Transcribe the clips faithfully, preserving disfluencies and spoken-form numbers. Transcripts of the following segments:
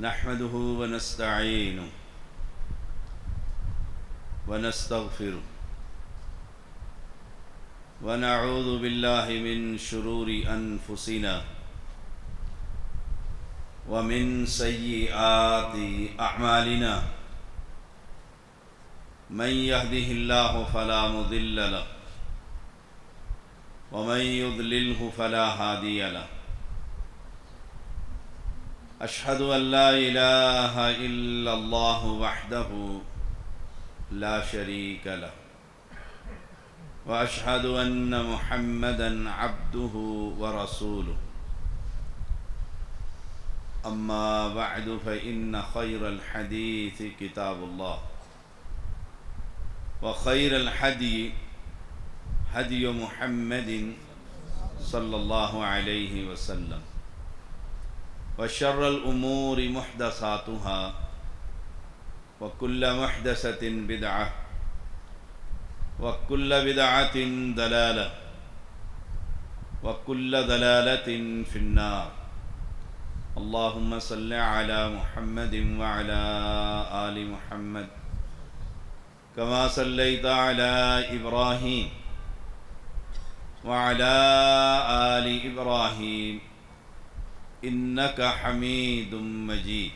نحمده ونستعينه ونستغفره ونعوذ بالله من شرور أنفسنا ومن سيئات أعمالنا من يهده الله فلا مضل له ومن يضلله فلا هادي له أشهد أن لا إله إلا الله وحده لا شريك له وأشهد أن محمدًا عبده ورسوله أما بعد فإن خير الحديث كتاب الله وخير الهدي هدي محمد صلى الله عليه وسلم وشر الأمور محدثاتها وكل محدثة بدعة وكل بدعة ضلالة وكل ضلالة في النار اللهم صل على محمد وعلى آل محمد كما صليت على إبراهيم وعلى آل إبراهيم إنك حميد مجيد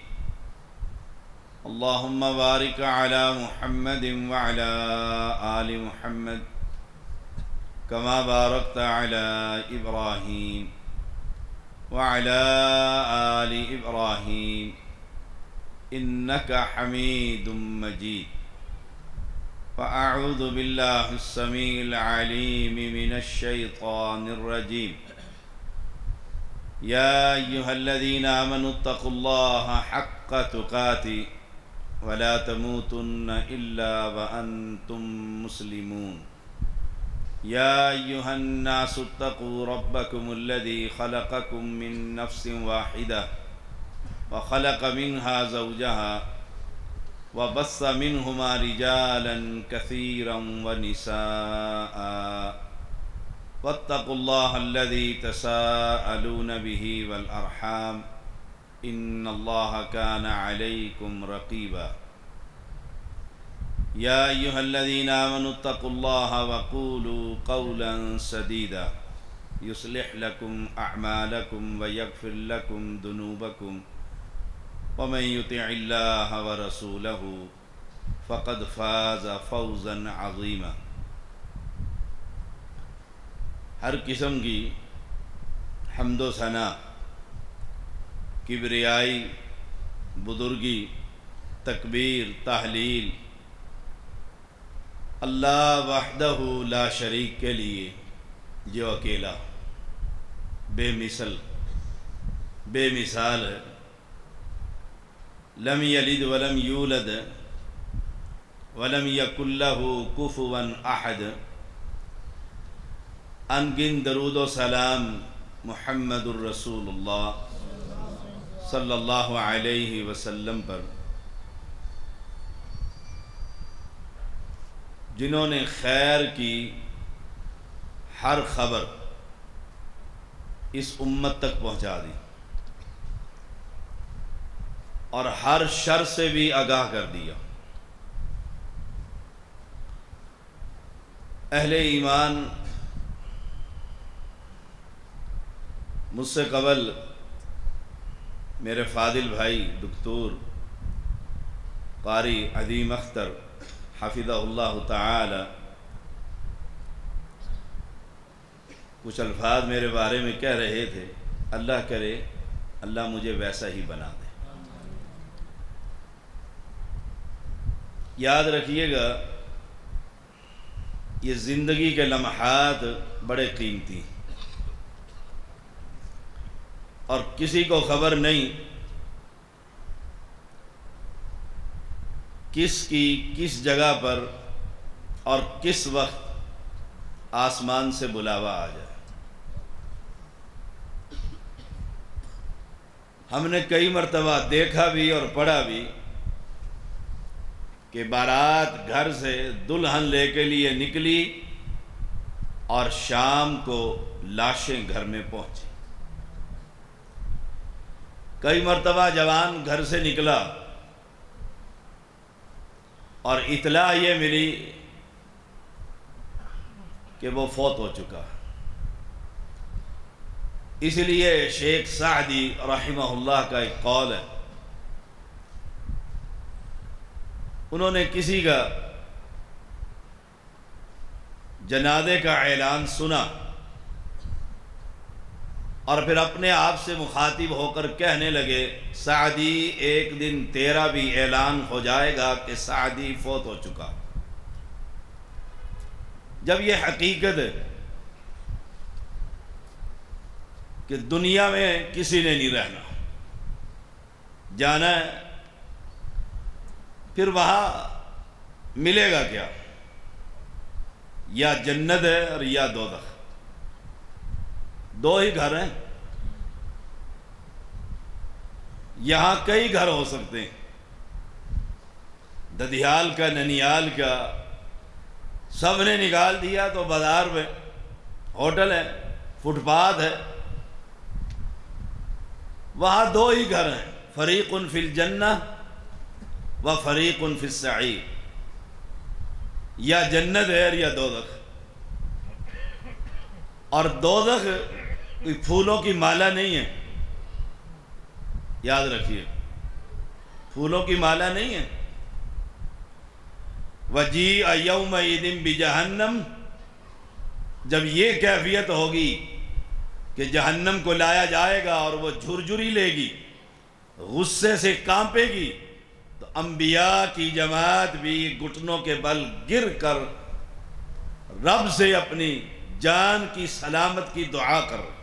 اللهم بارك على محمد وعلى آل محمد كما باركت على إبراهيم وعلى آل إبراهيم إنك حميد مجيد فأعوذ بالله السميع العليم من الشيطان الرجيم يا أيها الذين آمنوا اتقوا الله حق تقاته ولا تموتن إلا وأنتم مسلمون يا أيها الناس اتقوا ربكم الذي خلقكم من نفس واحدة وخلق منها زوجها وبث منهما رجالا كثيرا ونساء واتقوا الله الذي تساءلون به والأرحام إن الله كان عليكم رقيبا يا أيها الذين آمنوا اتقوا الله وقولوا قولا سديدا يصلح لكم أعمالكم ويغفر لكم ذنوبكم ومن يطع الله ورسوله فقد فاز فوزا عظيما ہر قسم کی حمد و ثنا کبریائی بزرگی تکبیر تحلیل اللہ وحدہ لا شریک کے لیے جو اکیلا بے مثل بے مثال ہے لم یلد ولم یولد ولم یکن لہ کفوا احد انگن درود و سلام محمد الرسول اللہ صلی اللہ علیہ وسلم پر جنہوں نے خیر کی ہر خبر اس امت تک پہنچا دی اور ہر شر سے بھی آگاہ کر دیا اہل ایمان مجھ سے قبل میرے فاضل بھائی دکتور قاری عظیم اختر حفظہ اللہ تعالی کچھ الفاظ میرے بارے میں کہہ رہے تھے اللہ کرے اللہ مجھے ویسا ہی بنا دے یاد رکھیے گا یہ زندگی کے لمحات بڑے قیمتی ہیں اور کسی کو خبر نہیں کس کی کس جگہ پر اور کس وقت آسمان سے بلاوا آ جائے ہم نے کئی مرتبہ دیکھا بھی اور پڑھا بھی کہ بارات گھر سے دلہن لے کے لیے نکلی اور شام کو لاشیں گھر میں پہنچی کئی مرتبہ جوان گھر سے نکلا اور اطلاع یہ ملی کہ وہ فوت ہو چکا. اس لیے شیخ سعدی رحمہ اللہ کا ایک قول ہے، انہوں نے کسی کا جنازے کا اعلان سنا اور پھر اپنے آپ سے مخاطب ہو کر کہنے لگے، سعدی ایک دن تیرا بھی اعلان ہو جائے گا کہ سعدی فوت ہو چکا. جب یہ حقیقت ہے کہ دنیا میں کسی نے نہیں رہنا، جانا ہے، پھر وہاں ملے گا کیا؟ یا جنت ہے اور یا دوزخ، دو ہی گھر ہیں. یہاں کئی گھر ہو سکتے ہیں، ددھیال کا، ننیال کا، سب نے نکال دیا تو بازار میں ہوٹل ہے، فٹ پاتھ ہے، وہاں دو ہی گھر ہیں، فریق فی الجنہ و فریق فی السعیر. یا جنت ہے یا دوزخ. اور دوزخ کوئی پھولوں کی مالا نہیں ہے، یاد رکھیے، پھولوں کی مالا نہیں ہے. وَجِیءَ یَوْمَئِذٍ بِجَہَنَّمَ، جب یہ کیفیت ہوگی کہ جہنم کو لایا جائے گا اور وہ جھرجھری لے گی، غصے سے کانپے گی، تو انبیاء کی جماعت بھی گھٹنوں کے بل گر کر رب سے اپنی جان کی سلامت کی دعا کر رہے.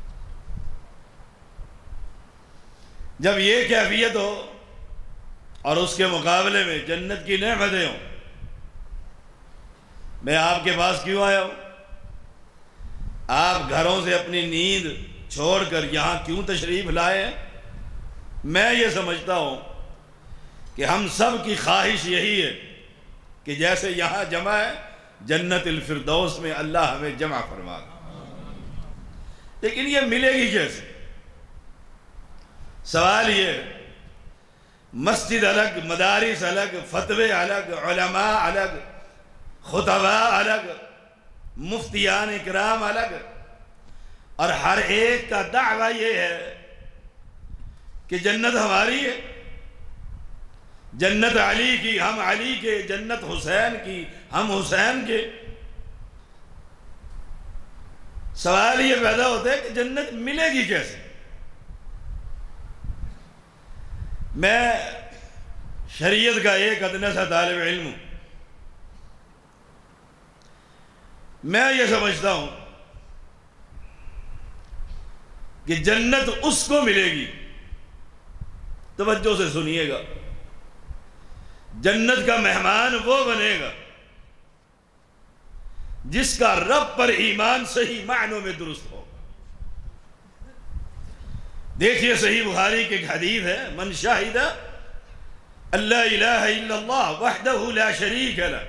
جب یہ کیفیت ہو اور اس کے مقابلے میں جنت کی نعمتیں ہوں، میں آپ کے پاس کیوں آیا ہوں؟ آپ گھروں سے اپنی نیند چھوڑ کر یہاں کیوں تشریف لائے ہیں؟ میں یہ سمجھتا ہوں کہ ہم سب کی خواہش یہی ہے کہ جیسے یہاں جمع ہے، جنت الفردوس میں اللہ ہمیں جمع فرما دے. لیکن یہ ملے گی کیسے؟ سوال یہ ہے، مسجد الگ، مدارس الگ، فتوے الگ، علماء الگ، خطباء الگ، مفتیان اکرام الگ، اور ہر ایک کا دعویٰ یہ ہے کہ جنت ہماری ہے، جنت علی کی ہم علی کے، جنت حسین کی ہم حسین کے. سوال یہ پیدا ہوتا ہے کہ جنت ملے گی کیسے؟ میں شریعت کا ایک ادنیٰ سا طالب علم ہوں. میں یہ سمجھتا ہوں کہ جنت اس کو ملے گی، توجہ سے سنیے گا، جنت کا مہمان وہ بنے گا جس کا رب پر ایمان صحیح معنوں میں درست ہوگا. دیکھیے صحیح بخاری کی ایک حدیث ہے، من شاہد اللہ الہ الا اللہ وحدہ لا شریک لہ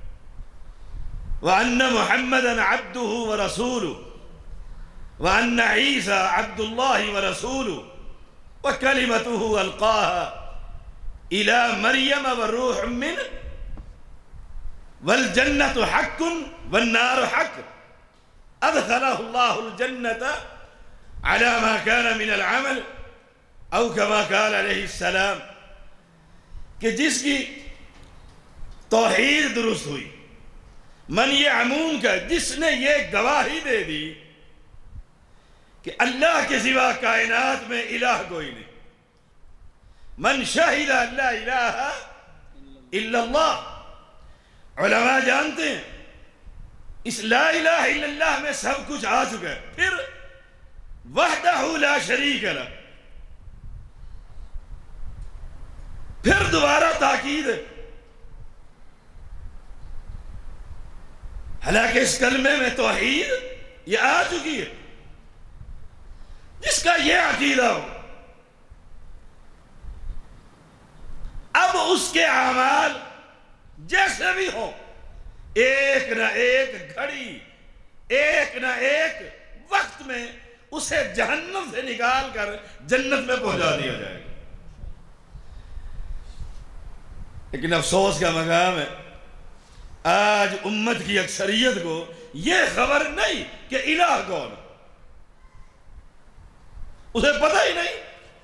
وان محمدا عبدہ ورسولہ وان عیسی عبد اللہ ورسولہ وکلمتہ القاها الى مریم وروح منہ والجنت حق والنار حق ادخلہ اللہ الجنت على ما كان من العمل او كما قال علیہ السلام، کہ جس کی توحید درست ہوئی، من یہ عموم کا، جس نے یہ گواہی دے دی کہ اللہ کے سوا کائنات میں الہ کوئی نہیں. من شہد اللہ الہ الا اللہ. علماء جانتے ہیں اس لا الہ الا اللہ میں سب کچھ آ چکا ہے. پھر وحدہ لا شریک لہ، پھر دوبارہ تاکید ہے. حالانکہ اس کلمے میں توحید یہ آ چکی ہے. جس کا یہ عقیدہ ہو، اب اس کے اعمال جیسے بھی ہوں، ایک نہ ایک گھڑی، ایک نہ ایک وقت میں اسے جہنم سے نکال کر جنت میں پہنچا دیا جائے گا۔ لیکن افسوس کا مقام ہے آج امت کی اکثریت کو یہ خبر نہیں کہ الہ کون ہے، اسے پتہ ہی نہیں۔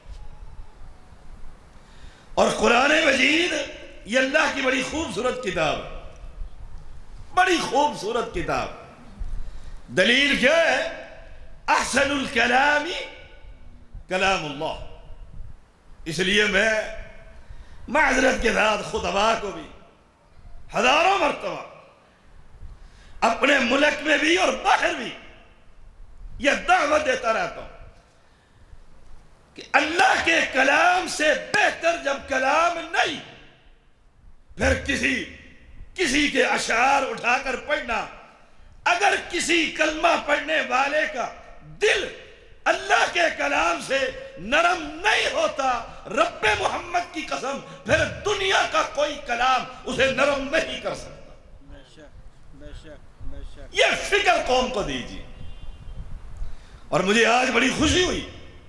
اور قرآن مجید یہ اللہ کی بڑی خوبصورت کتاب ہے، بڑی خوبصورت کتاب۔ دلیل کیا ہے؟ احسن الکلام کلام اللہ۔ اس لیے میں معذرت کے ساتھ خطباء کو بھی ہزاروں مرتبہ اپنے ملک میں بھی اور باہر بھی یہ دعوت دیتا رہتا ہوں کہ اللہ کے کلام سے بہتر جب کلام نہیں، پھر کسی کسی کے اشعار اٹھا کر پڑھنا، اگر کسی کلمہ پڑھنے والے کا دل اللہ کے کلام سے نرم نہیں ہوتا، رب محمد کی قسم پھر دنیا کا کوئی کلام اسے نرم نہیں کر سکتا۔ بے شک بے شک بے شک۔ یہ فکر قوم کو دیجیے۔ اور مجھے آج بڑی خوشی ہوئی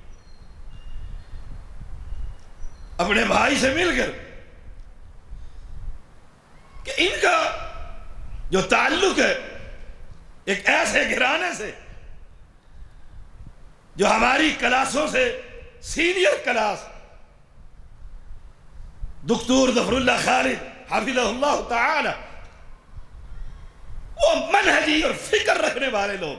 اپنے بھائی سے مل کر کہ ان کا جو تعلق ہے ایک ایسے گھرانے سے جو ہماری کلاسوں سے سینئر کلاس دکتور ظفر اللہ خالد حفظہ اللہ تعالی، وہ منہجی اور فکر رکھنے والے لوگ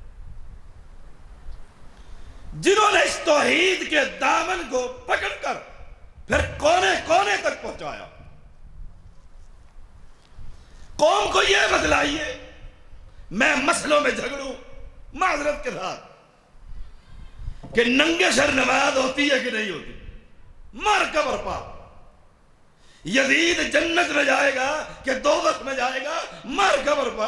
جنہوں نے اس توحید کے دامن کو پکڑ کر پھر کونے کونے تک پہنچایا۔ قوم کو یہ بتلائیے، میں مسئلوں میں جھگڑوں معذرت کے ساتھ، کہ ننگے سر نماز ہوتی ہے کہ نہیں ہوتی؟ مار قبر پا۔ یزید جنت میں جائے گا کہ دوزخ میں جائے گا؟ مار قبر پا۔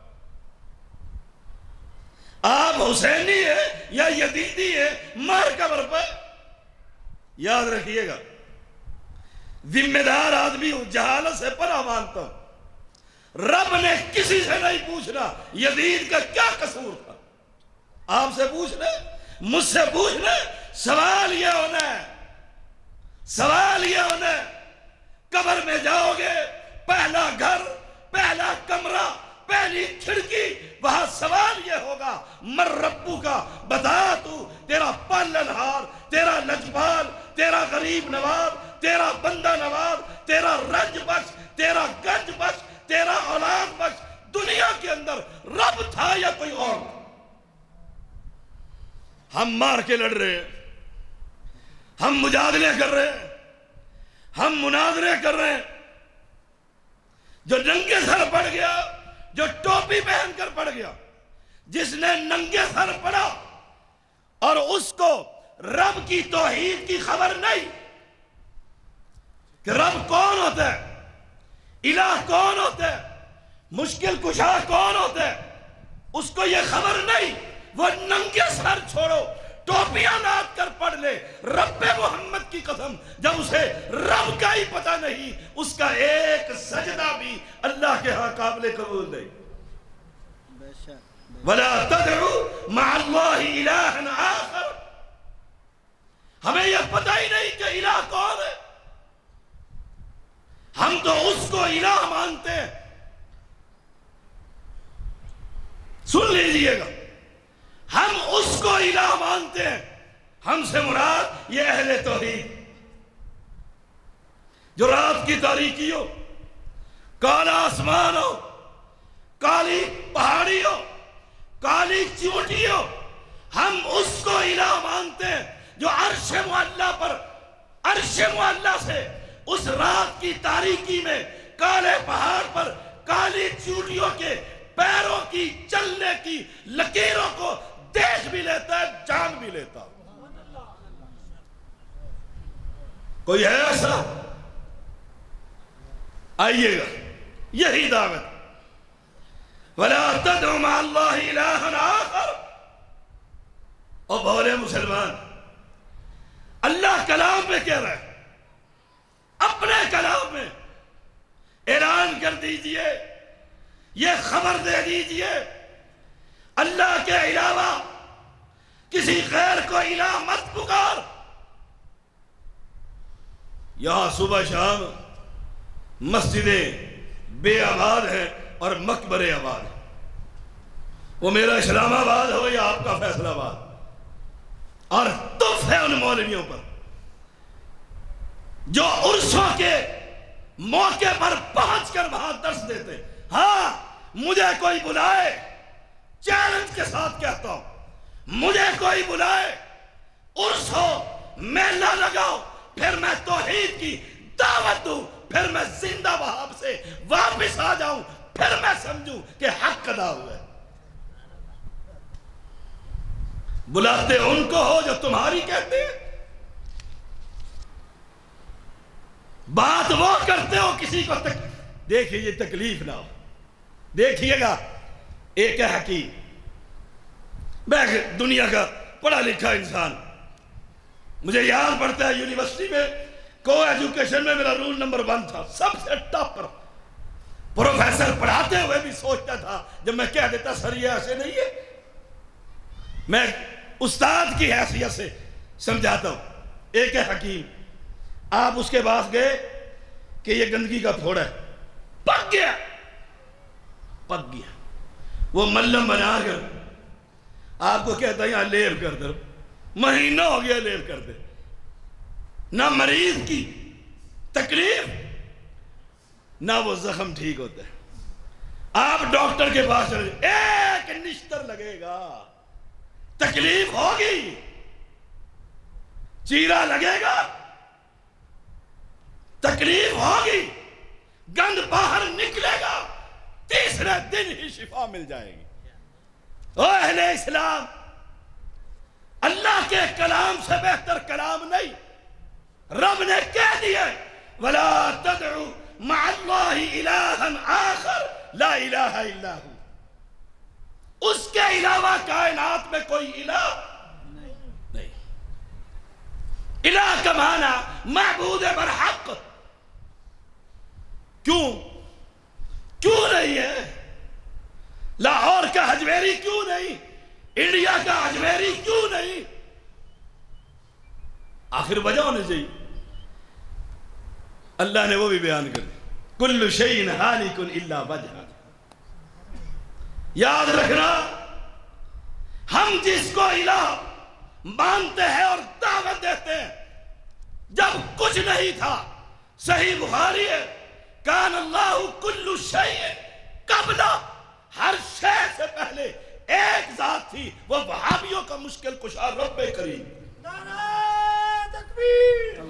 آپ حسینی ہے یا یزیدی ہے؟ مار قبر پا۔ یاد رکھیے گا، ذمہ دار آدمی ہوں، جہالت سے پناہ مانگتا ہوں، رب نے کسی سے نہیں پوچھنا یزید کا کیا قصور تھا۔ آپ سے پوچھنا، مجھ سے پوچھنا، سوال یہ ہونا ہے، سوال یہ ہونا ہے، قبر میں جاؤ گے، پہلا گھر، پہلا کمرہ، پہلی کھڑکی، وہاں سوال یہ ہوگا مر ربو کا، بتا تو تیرا پالن ہار، تیرا لجپال، تیرا غریب نواز، تیرا بندہ نواز، تیرا رنج بخش، تیرا گنج بخش، تیرا اولاد بخش دنیا کے اندر رب تھا یا کوئی اور تھا؟ ہم مار کے لڑ رہے ہیں، ہم مجادلے کر رہے ہیں، ہم مناظرے کر رہے ہیں۔ جو ننگے سر پڑ گیا، جو ٹوپی پہن کر پڑ گیا، جس نے ننگے سر پڑا اور اس کو رب کی توحید کی خبر نہیں کہ رب کون ہوتا ہے، الہ کون ہوتا ہے، مشکل کشا کون ہوتا ہے، اس کو یہ خبر نہیں، وہ ننگے سر چھوڑو، ٹوپیاں لاد کر پڑھ لے، رب محمد کی قسم جب اسے رب کا ہی پتہ نہیں، اس کا ایک سجدہ بھی اللہ کے ہاں قابل قبول نہیں۔ وَلَا تَدْعُوا مَعَ اللَّهِ إِلَٰهًا آخَرَ۔ ہمیں یہ پتہ ہی نہیں کہ الہ کون ہے، ہم تو اس کو الہ مانتے ہیں۔ سن لیجئے گا، ہم اس کو الہ مانتے ہیں، ہم سے مراد یہ اہل توحید جو رات کی تاریکی ہو، کالا آسمان ہو، کالی پہاڑی ہو، کالی چوٹی ہو، ہم اس کو الہ مانتے ہیں جو عرش معلیٰ پر، عرش معلیٰ سے اس رات کی تاریکی میں کالے پہاڑ پر کالی چوٹیوں کے پیروں کی چلنے کی لکیروں کو دیکھ بھی لیتا ہے، جان بھی لیتا۔ کوئی ہے ایسا؟ آئیے گا، یہی دعوت۔ وَلَا تَدْعُوا مَعَ اللَّهِ إِلَٰهًا آخَرَ۔ اور بولے مسلمان، اللہ کلام میں کہہ رہا ہے، اپنے کلام میں اعلان کر دیجئے، یہ خبر دے دیجئے، اللہ کے علاوہ کسی غیر کو الہ مت پکار۔ یہاں صبح شام مسجدیں بے آباد ہیں اور مقبرے آباد ہیں، وہ میرا اسلام آباد ہو یا آپ کا فیصل آباد، اور تف ہے ان مولویوں پر جو عرصوں کے موقع پر پہنچ کر وہاں درس دیتے۔ ہاں مجھے کوئی بلائے، چیلنج کے ساتھ کہتا ہوں، مجھے کوئی بلائے، عرص ہو، میلہ لگاؤ، پھر میں توحید کی دعوت دوں، پھر میں زندہ وہاب سے واپس آ جاؤں، پھر میں سمجھوں کہ حق ادا ہوا ہے۔ بلاتے ان کو ہو جو تمہاری کہتے ہیں، بات وہ کرتے ہو کسی کو تک دیکھیے یہ تکلیف نہ ہو۔ دیکھیے گا ایک ہے حکیم، میں دنیا کا پڑھا لکھا انسان، مجھے یاد پڑتا ہے یونیورسٹی میں کو ایجوکیشن میں میرا رول نمبر ون تھا، سب سے ٹاپر۔ پروفیسر پڑھاتے ہوئے بھی سوچتا تھا جب میں کہہ دیتا سر یہ ایسے نہیں ہے، میں استاد کی حیثیت سے سمجھاتا ہوں۔ ایک ہے حکیم، آپ اس کے پاس گئے کہ یہ گندگی کا پھوڑا ہے، پک گیا پک گیا وہ ملم بنا کر آپ کو کہتا ہے یہاں لیپ کر دے، مہینہ ہو گیا لیپ کر دے، نہ مریض کی تکلیف نہ وہ زخم ٹھیک ہوتا ہے۔ آپ ڈاکٹر کے پاس چلے، ایک نشتر لگے گا، تکلیف ہوگی، چیرا لگے گا، تکلیف ہوگی، گند باہر نکلے گا، تیسرے دن ہی شفا مل جائے گی۔ او اہل اسلام، اللہ کے کلام سے بہتر کلام نہیں۔ رب نے کہہ دیا وَلَا تَدْعُ مَعَ اللَّهِ إِلَٰهًا آخر لا الہ الا ہو، اس کے علاوہ کائنات میں کوئی الہ نہیں۔ الہ کا معنی معبود برحق، کیوں کیوں نہیں ہے؟ لاہور کا حجویری کیوں نہیں؟ انڈیا کا حجویری کیوں نہیں؟ آخر وجہ ہونے چاہیے۔ اللہ نے وہ بھی بیان کر دی، کل شیء ہالک الا وجہہ۔ یاد رکھنا، ہم جس کو الہ مانتے ہیں اور دعوت دیتے ہیں، جب کچھ نہیں تھا، صحیح بخاری ہے، کان اللہ کل شیء قبل، ہر شے سے پہلے ایک ذات تھی، وہ وہابیوں کا مشکل کشا رب کریم۔ نعرہ تکبیر،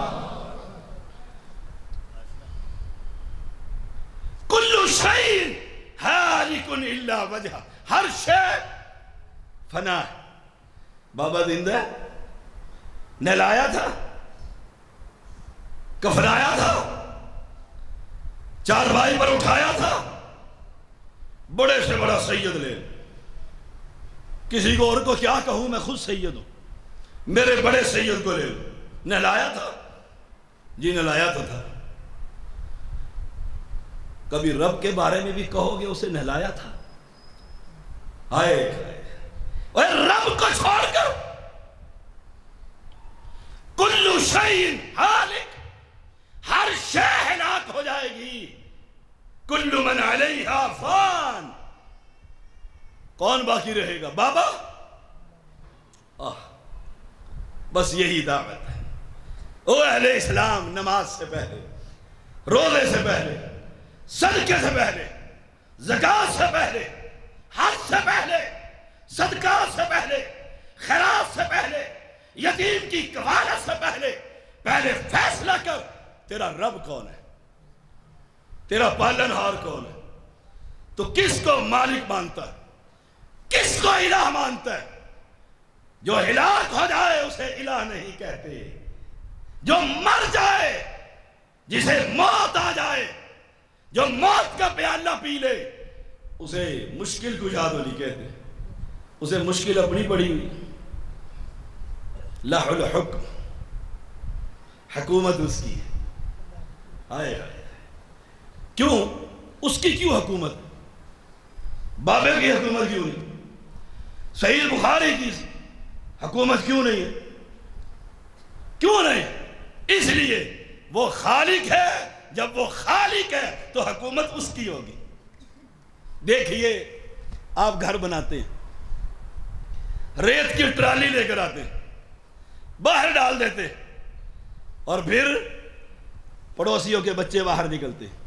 کل شیء ہالک الا وجہہ، ہر شے فنا ہے۔ بابا زندہ نہلایا تھا، کفنایا تھا، چار بھائی پر اٹھایا تھا، بڑے سے بڑا سید لے، کسی کو اور کو کیا کہوں، میں خود سید ہوں، میرے بڑے سید کو لے لو۔ نہلایا تھا جی، نہلایا تو تھا۔ کبھی رب کے بارے میں بھی کہو گے اسے نہلایا تھا؟ آئے اے رب کو چھوڑ کر کل شیء ہالک، ہر شے ہلاک ہو جائے گی، کل من علیہا فان، کون باقی رہے گا؟ بابا آہ بس یہی دعوت ہے۔ او اہل اسلام، نماز سے پہلے، روزے سے پہلے، صدقے سے پہلے، زکوٰۃ سے پہلے، حج سے پہلے، صدقات سے پہلے، خیرات سے پہلے، یتیم کی کفالت سے پہلے، پہلے فیصلہ کر تیرا رب کون ہے، تیرا پالن ہار کون ہے، تو کس کو مالک مانتا ہے، کس کو الہ مانتا ہے؟ جو ہلاک ہو جائے اسے الہ نہیں کہتے، جو مر جائے، جسے موت آ جائے، جو موت کا پیالہ پی لے، اسے مشکل کشا تو نہیں کہتے، اسے مشکل اپنی پڑی ہوئی۔ لہ الحکم، حکومت اس کی ہے۔ آئے آئے کیوں؟ اس کی کیوں حکومت؟ بابے کی حکومت کیوں نہیں؟ صحیح بخاری کی حکومت کیوں نہیں ہے؟ کیوں نہیں؟ اس لیے وہ خالق ہے، جب وہ خالق ہے تو حکومت اس کی ہوگی۔ دیکھیے آپ گھر بناتے ہیں، ریت کی ٹرالی لے کر آتے ہیں، باہر ڈال دیتے ہیں، اور پھر پڑوسیوں کے بچے باہر نکلتے ہیں،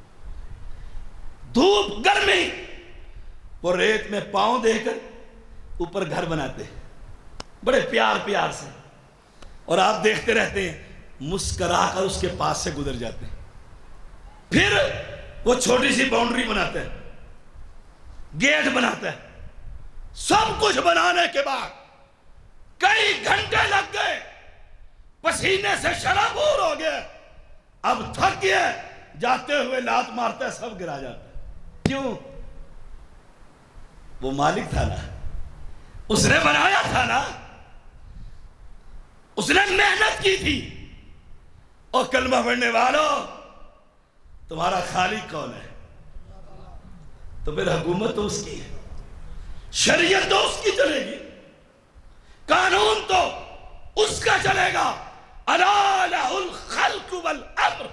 دھوپ گرمی، وہ ریت میں پاؤں دے کر اوپر گھر بناتے ہیں بڑے پیار پیار سے، اور آپ دیکھتے رہتے ہیں، مسکرا کر اس کے پاس سے گزر جاتے ہیں۔ پھر وہ چھوٹی سی باؤنڈری بناتا ہے، گیٹ بناتا ہے، سب کچھ بنانے کے بعد کئی گھنٹے لگ گئے، پسینے سے شرابور ہو گیا، اب تھک گیا، جاتے ہوئے لات مارتا ہے، سب گرا جاتا ہے۔ کیوں؟ وہ مالک تھا نا، اس نے بنایا تھا نا، اس نے محنت کی تھی۔ اور کلمہ پڑھنے والوں، تمہارا خالق کون ہے؟ تو پھر حکومت تو اس کی ہے، شریعت تو اس کی چلے گی، قانون تو اس کا چلے گا۔ الا لہ الخلق والامر،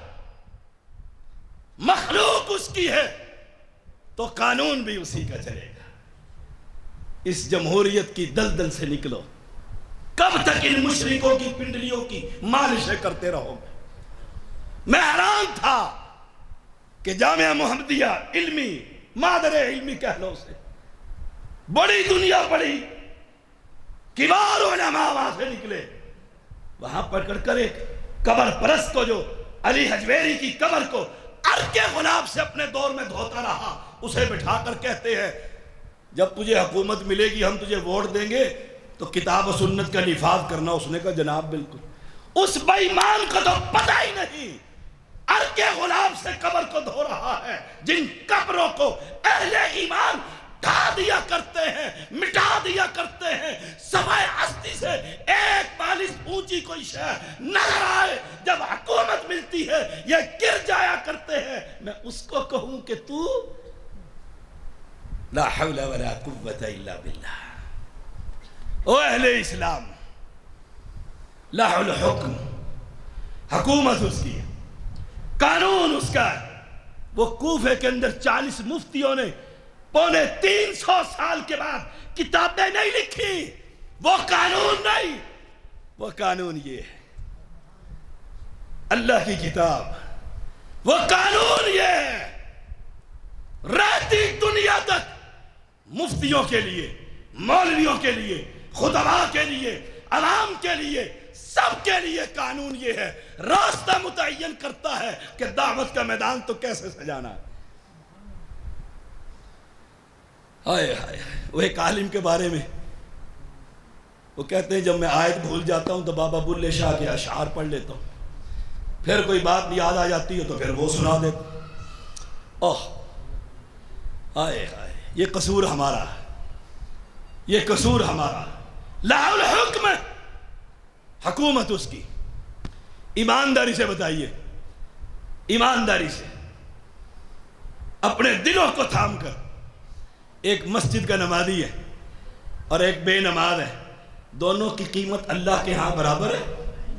مخلوق اس کی ہے تو قانون بھی اسی کا چلے گا۔ اس جمہوریت کی دلدل سے نکلو، کب تک ان مشرکوں کی پنڈلیوں کی مالشیں کرتے رہو گے؟ میں حیران تھا کہ جامعہ محمدیہ علمی، مادر علمی کہہ لو سے، بڑی دنیا پڑی، کبار علماء وہاں سے نکلے، وہاں پکڑ کر ایک قبر پرست کو، جو علی حجویری کی قبر کو عرق غلاب سے اپنے دور میں دھوتا رہا، اسے بٹھا کر کہتے ہیں جب تجھے حکومت ملے گی ہم تجھے ووٹ دیں گے تو کتاب و سنت کا نفاذ کرنا۔ اس نے کہا جناب بالکل۔ اس بے ایمان کو تو پتہ ہی نہیں، عرق غلاب سے قبر کو دھو رہا ہے، جن قبروں کو اہل ایمان ڈھا دیا کرتے ہیں، مٹا دیا کرتے ہیں، سوائے ہستی سے ایک بالش اونچی کوئی شے نظر آئے، جب حکومت ملتی ہے یہ گر جایا کرتے ہیں۔ میں اس کو کہوں کہ تو لا حول ولا قوة الا باللہ۔ او اہل اسلام، لہ الحکم، حکومت اس کی ہے، قانون اس کا ہے۔ وہ کوفے کے اندر چالیس مفتیوں نے پونے تین سو سال کے بعد کتابیں نہیں لکھی، وہ قانون نہیں، وہ قانون یہ ہے، اللہ کی کتاب، وہ قانون یہ ہے۔ رہتی دنیا تک مفتیوں کے لیے، مولویوں کے لیے، خطباء کے لیے، عوام کے لیے، سب کے لیے قانون یہ ہے، راستہ متعین کرتا ہے کہ دعوت کا میدان تو کیسے سجانا ہے۔ ہائے ہائے، وہ ایک عالم کے بارے میں وہ کہتے ہیں جب میں آیت بھول جاتا ہوں تو بابا بلے شاہ کے اشعار پڑھ لیتا ہوں، پھر کوئی بات یاد آ جاتی ہے تو پھر وہ سنا دیتا ہوں۔ اوہ ہائے ہائے، یہ قصور ہمارا ہے، یہ قصور ہمارا۔ لہ الحکم، حکومت اس کی۔ ایمانداری سے بتائیے، ایمانداری سے اپنے دلوں کو تھام کر، ایک مسجد کا نمازی ہے اور ایک بے نماز ہے، دونوں کی قیمت اللہ کے ہاں برابر ہے؟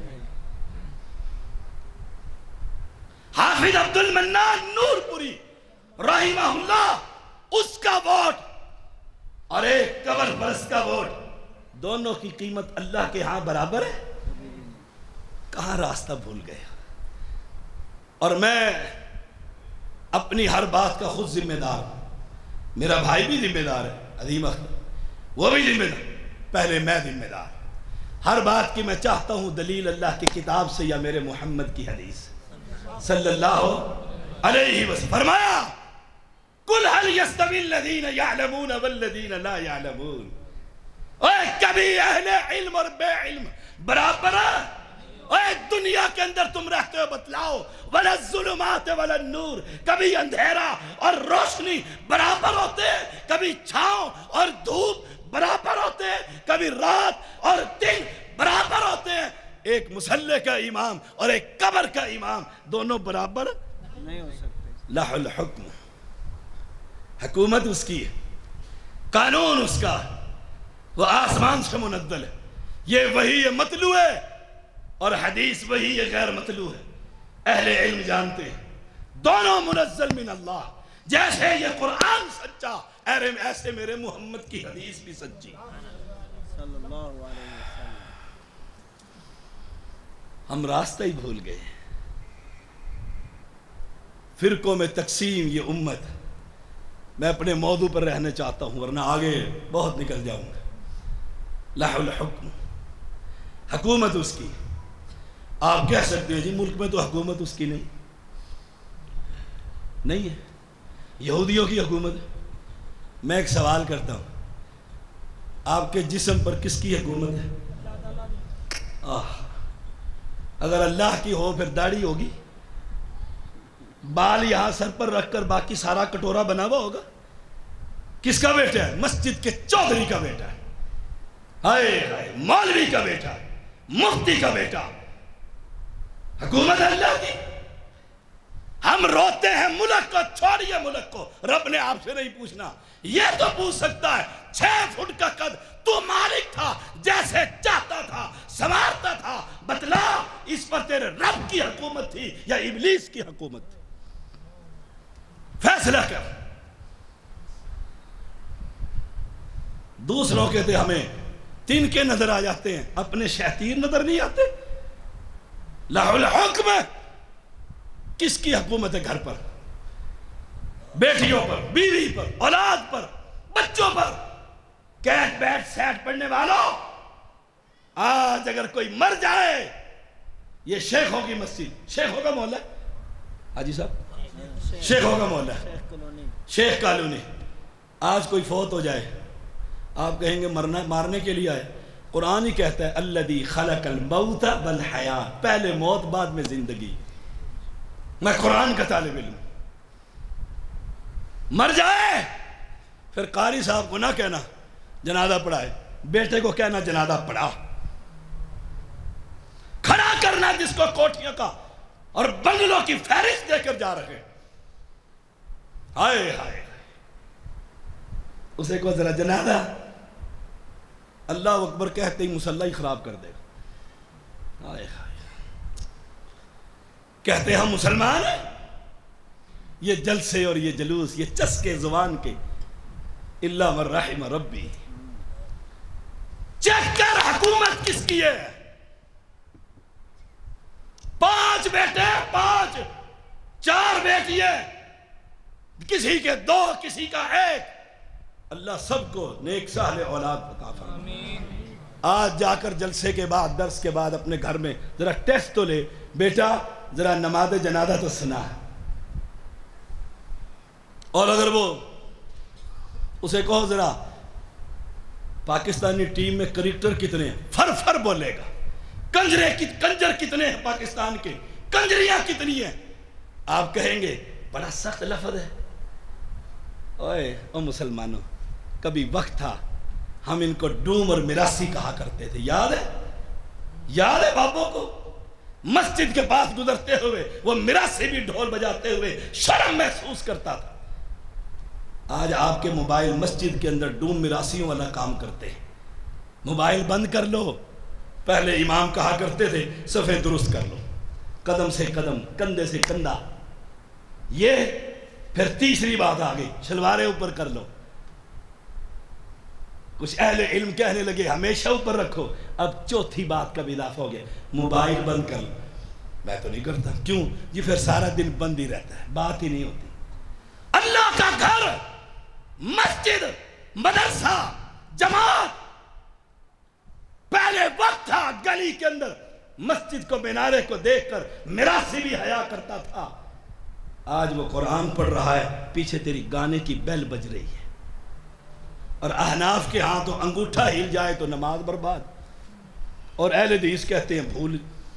حافظ عبد المنان نور پوری رحمہ اللہ، اس کا ووٹ اور ایک قبر پرست کا ووٹ، دونوں کی قیمت اللہ کے ہاں برابر ہے؟ کہاں راستہ بھول گیا؟ اور میں اپنی ہر بات کا خود ذمہ دار ہوں، میرا بھائی بھی ذمہ دار ہے عظیم اختر، وہ بھی ذمہ دار، پہلے میں ذمہ دار۔ ہر بات کی میں چاہتا ہوں دلیل اللہ کی کتاب سے یا میرے محمد کی حدیث صلی اللہ علیہ وسلم۔ فرمایا قُلْ هَلْ يَسْتَوِي الَّذِينَ يَعْلَمُونَ وَالَّذِينَ لَا يَعْلَمُونَ، اے کبھی اہل علم اور بے علم برابر ہے؟ اے دنیا کے اندر تم رہتے ہو، بتلاؤ وَلَا الظُّلُمَاتِ وَلَا النُّورِ، کبھی اندھیرا اور روشنی برابر ہوتے ہیں؟ کبھی چھاؤں اور دھوپ برابر ہوتے ہیں؟ کبھی رات اور دن برابر ہوتے ہیں؟ ایک مسلح کا امام اور ایک قبر کا امام دونوں برابر نہیں ہو سکتے۔ لہ الحکم، حکومت اس کی ہے، قانون اس کا، وہ آسمان سے منزل ہے، یہ وحی مطلوع ہے اور حدیث وحی غیر مطلوع ہے. اہل علم جانتے ہیں دونوں منزل من اللہ. جیسے یہ قرآن سچا ایسے میرے محمد کی حدیث بھی سچی. صلی اللہ علیہ وسلم. ہم راستہ ہی بھول گئے. فرقوں میں تقسیم یہ امت. میں اپنے موضوع پر رہنا چاہتا ہوں ورنہ آگے بہت نکل جاؤں گا. لہ الحکم، حکومت اس کی. آپ کہہ سکتے ہیں جی ملک میں تو حکومت اس کی نہیں نہیں ہے، یہودیوں کی حکومت ہے. میں ایک سوال کرتا ہوں، آپ کے جسم پر کس کی حکومت ہے؟ آہ اگر اللہ کی ہو پھر داڑھی ہوگی، بال یہاں سر پر رکھ کر باقی سارا کٹورا بنا ہوا ہوگا. کس کا بیٹا ہے؟ مسجد کے چودھری کا بیٹا ہے. ہائے ہائے مولوی کا بیٹا، مفتی کا بیٹا. حکومت اللہ کی. ہم روتے ہیں ملک کو، چھوڑیے ملک کو. رب نے آپ سے نہیں پوچھنا. یہ تو پوچھ سکتا ہے چھ فٹ کا قد تو مالک تھا، جیسے چاہتا تھا سنوارتا تھا. بتلا اس پر تیرے رب کی حکومت تھی یا ابلیس کی حکومت تھی؟ فیصلہ کر. دوسروں کہتے ہمیں تین کے نظر آ جاتے ہیں، اپنے شیطین نظر نہیں آتے. لہ الحکم. کس کی حکومت ہے گھر پر؟ بیٹیوں پر، بیوی پر، اولاد پر، بچوں پر. کیٹ بیٹ سیٹ پڑھنے والوں، آج اگر کوئی مر جائے، یہ شیخوں کی مسجد، شیخوں کا محلہ ہے حاجی صاحب، شیخوں کا محلہ ہے، شیخ کالونی. آج کوئی فوت ہو جائے، آپ کہیں گے مرنا مارنے کے لیے آئے. قرآن ہی کہتا ہے الذی خلق الموت والحیات، پہلے موت بعد میں زندگی. میں قرآن کا طالب علم. مر جائے پھر قاری صاحب کو نہ کہنا جنازہ پڑھائے، بیٹے کو کہنا جنازہ پڑھا. کھڑا کرنا جس کو کوٹھیوں کا اور بنگلوں کی فہرست دے کر جا رہے. ہائے ہائے اسے کو ذرا جنازہ، اللہ اکبر کہتے ہی مصلی ہی خراب کر دے گا. ہائے ہائے کہتے ہم مسلمان ہیں. یہ جلسے اور یہ جلوس، یہ چسکے زبان کے، الا من رحم ربی. چیک کر حکومت کس کی ہے. پانچ بیٹے، پانچ، چار بیٹیاں، کسی کے دو، کسی کا ایک. اللہ سب کو نیک صالح اولاد عطا فرمائے. آج جا کر جلسے کے بعد، درس کے بعد اپنے گھر میں ذرا ٹیسٹ تو لے، بیٹا ذرا نماز جنازہ تو سنا ہے. اور اگر وہ اسے کہو ذرا پاکستانی ٹیم میں کرکٹر کتنے ہیں، فر فر بولے گا. کنجرے کنجر کتنے ہیں پاکستان کے، کنجریاں کتنی ہیں. آپ کہیں گے بڑا سخت لفظ ہے. اوے او مسلمانوں، کبھی وقت تھا ہم ان کو ڈوم اور میراسی کہا کرتے تھے. یاد ہے؟ یاد ہے بابوں کو؟ مسجد کے پاس گزرتے ہوئے وہ میراسی بھی ڈھول بجاتے ہوئے شرم محسوس کرتا تھا. آج آپ کے موبائل مسجد کے اندر ڈوم میراسیوں والا کام کرتے ہیں. موبائل بند کر لو. پہلے امام کہا کرتے تھے صفے درست کر لو، قدم سے قدم، کندھے سے کندھا. یہ پھر تیسری بات آ گئی، شلواریں اوپر کر لو. کچھ اہل علم کہنے لگے ہمیشہ اوپر رکھو. اب چوتھی بات کا بھی اضافہ ہو گیا، موبائل بند کر لو. میں تو نہیں کرتا. کیوں جی؟ پھر سارا دن بند ہی رہتا ہے، بات ہی نہیں ہوتی. اللہ کا گھر، مسجد، مدرسہ، جماعت. پہلے وقت تھا گلی کے اندر مسجد کو، مینارے کو دیکھ کر میراسی بھی حیا کرتا تھا. آج وہ قرآن پڑھ رہا ہے، پیچھے تیری گانے کی بیل بج رہی ہے. اور احناف کے ہاں تو انگوٹھا ہل جائے تو نماز برباد. اور اہل حدیث کہتے ہیں بھول.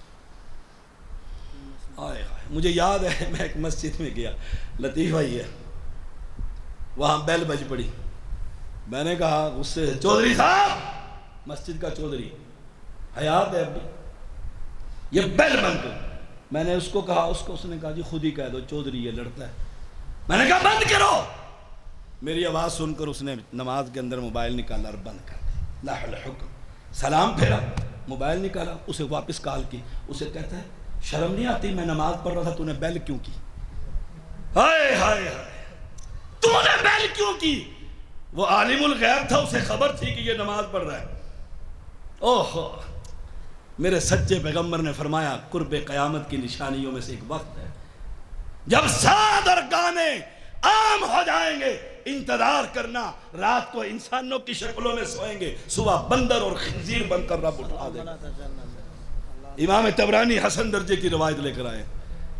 آئے آئے مجھے یاد ہے میں ایک مسجد میں گیا، لطیفہ ہی ہے، وہاں بیل بج پڑی. میں نے کہا اس سے چودھری صاحب، مسجد کا چودھری حیات ہے ابھی، یہ بیل بند کرو. میں نے اس کو کہا، اس کو اس نے کہا جی خود ہی کہہ دو چودھری یہ لڑتا ہے. میں نے کہا بند کرو. میری آواز سن کر اس نے نماز کے اندر موبائل نکالا اور بند کر دیا. لا الحکم. سلام پھیرا، موبائل نکالا، اسے واپس کال کی، اسے کہتا ہے شرم نہیں آتی میں نماز پڑھ رہا تھا تو نے بیل کیوں کی؟ ہائے ہائے ہائے تو نے بیل کیوں کی؟ وہ عالم الغیب تھا، اسے خبر تھی کہ یہ نماز پڑھ رہا ہے۔ اوہ میرے سچے پیغمبر نے فرمایا قرب قیامت کی نشانیوں میں سے ایک وقت ہے جب ساد اور گانے عام ہو جائیں گے، انتظار کرنا، رات کو انسانوں کی شکلوں میں سوئیں گے، صبح بندر اور خنزیر بن کر رب اٹھا دے گا۔ امام طبرانی حسن درجے کی روایت لے کر آئے۔